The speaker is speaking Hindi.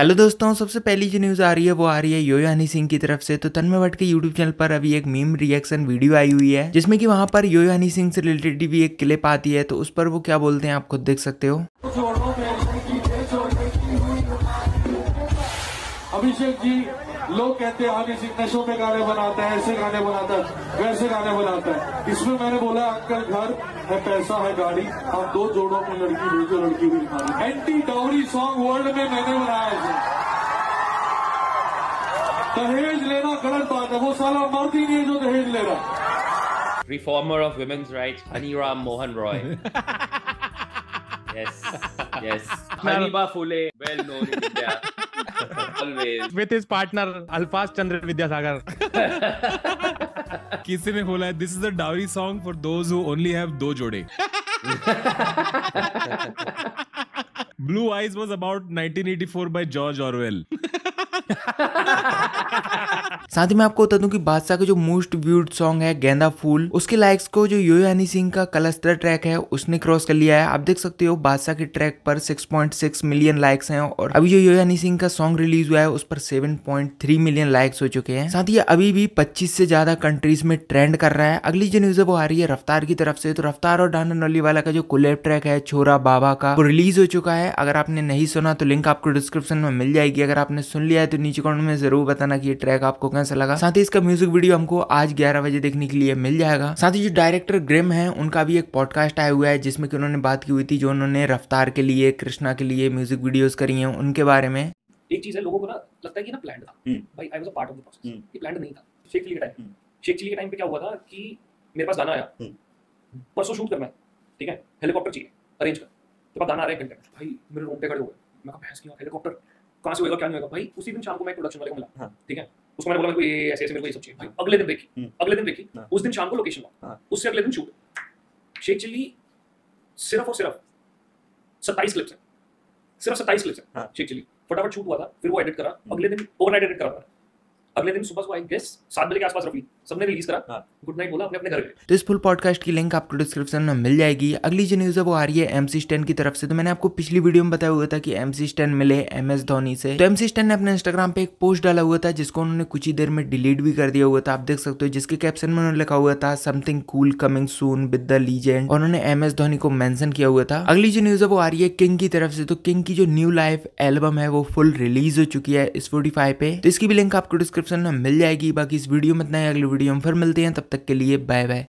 हेलो दोस्तों, सबसे पहली जो न्यूज़ आ रही है वो आ रही है योयो हनी सिंह की तरफ से। तो तन्मय भट्ट के यूट्यूब चैनल पर अभी एक मीम रिएक्शन वीडियो आई हुई है जिसमें कि वहां पर योयो हनी सिंह से रिलेटेड भी एक क्लिप आती है। तो उस पर वो क्या बोलते हैं आप खुद देख सकते हो। अभिषेक जी, लोग कहते हैं हनी सिंह नशों में गाने बनाता है, ऐसे गाने बनाता है, वैसे गाने बनाता है। इसमें मैंने बोला अंकल घर है, पैसा है, गाड़ी, आप 2 जोड़ों में लड़की भेजो, लड़की भी दिखा। एंटी डाउरी सॉन्ग वर्ल्ड में मैंने बनाया है। दहेज लेना गलत बात है, वो साला मर्द ही नहीं है जो दहेज ले रहा। Reformer of women's rights, Haniram Mohan Roy. Yes. Haniba Phule, well known in India. Always. With his partner Alphas Chandra Vidyasagar. किसी ने बोला है this is a dowry song for those who only have 2 जोड़े। Blue eyes was about 1984 by George Orwell. साथ ही मैं आपको बता दूं कि बादशाह का जो मोस्ट व्यूड सॉन्ग है गेंदा फूल, उसके लाइक्स को जो योयो हनी सिंह का कलस्टर ट्रैक है उसने क्रॉस कर लिया है। आप देख सकते हो बादशाह के ट्रैक पर 6.6 मिलियन लाइक्स हैं और अभी जो योयो हनी सिंह का सॉन्ग रिलीज हुआ है उस पर 7.3 मिलियन लाइक्स हो चुके हैं। साथ ही अभी भी 25 से ज्यादा कंट्रीज में ट्रेंड कर रहा है। अगली जो न्यूज है वो आ रही है रफ्तार की तरफ से। तो रफ्तार और डांडा नौलीवाला का जो कोलैब ट्रैक है छोरा बाबा का, वो रिलीज हो चुका है। अगर आपने नहीं सुना तो लिंक आपको डिस्क्रिप्शन में मिल जाएगी। अगर आपने सुन लिया है तो नीचे कमेंट में जरूर बताना कि ये ट्रैक आपको कैसा लगा। साथ ही इसका म्यूजिक वीडियो हमको आज 11 बजे देखने के लिए मिल जाएगा। साथ ही जो डायरेक्टर ग्रिम है उनका भी एक पॉडकास्ट आया हुआ है जिसमें कि उन्होंने बात की हुई थी जो उन्होंने रफ्तार के लिए, कृष्णा के लिए म्यूजिक वीडियोस करी हैं उनके बारे में। एक चीज है, लोगों को ना लगता है कि ना प्लान था, भाई I was a part of the process. ये प्लान नहीं था। शेख चिली के टाइम पे क्या हुआ था कि मेरे पास गाना आया, परसों शूट करना है, ठीक है, हेलीकॉप्टर चाहिए, अरेंज कर, तेरे पास गाना आ रहा है, घंटे में, भाई मेरे रोंगटे खड़े हो गए। मैं कहा भैंस की हेलीकॉप्टर कहाँ से होगा, क्या नहीं होगा। भाई उसी दिन शाम को मैं प्रोडक्शन वाले को मिला, ठीक है, उसको मैंने बोला मेरे को ये ऐसे मेरे को ये सब चाहिए। भाई अगले दिन देखी, उस दिन शाम को लोकेशन लॉक, उससे अगले दिन शूट। शेख चिल्ली सिर्फ और सिर्फ 27 क्लिप्स है, सिर्फ 27 क्लिप्स है शेख चिल्ली। फटाफट शूट हुआ था, फिर वो एडिट करा, अगले दिन ओवरनाइट एडिट करा, अगले दिन सुबह को आई गेस 7 बजे के आसपास रफी सबने रिलीज करा, गुड नाइट बोला, अपने अपने घर गए। तो इस फुल पॉडकास्ट की लिंक आपको डिस्क्रिप्शन में मिल जाएगी। अगली जो न्यूज है वो आ रही है MC स्टैन की तरफ से। तो मैंने आपको पिछली वीडियो में बताया हुआ था कि MC स्टैन मिले MS धोनी से। तो MC स्टैन ने अपने इंस्टाग्राम पे एक पोस्ट डाला हुआ था जिसको उन्होंने कुछ ही देर में डिलीट भी कर दिया हुआ था। आप देख सकते हो जिसके कैप्शन में उन्होंने लिखा हुआ था something cool coming soon with the legend और उन्होंने MS धोनी को मेंशन किया हुआ था। अगली जो न्यूज है वो आ रही है किंग की तरफ से। तो किंग की जो न्यू लाइफ एल्बम है वो फुल रिलीज हो चुकी है Spotify पे। तो इसकी भी लिंक आपको डिस्क्रिप्शन में मिल जाएगी। बाकी इस वीडियो में इतना ही, अगली वीडियो में फिर मिलते हैं, तब तक के लिए बाय बाय।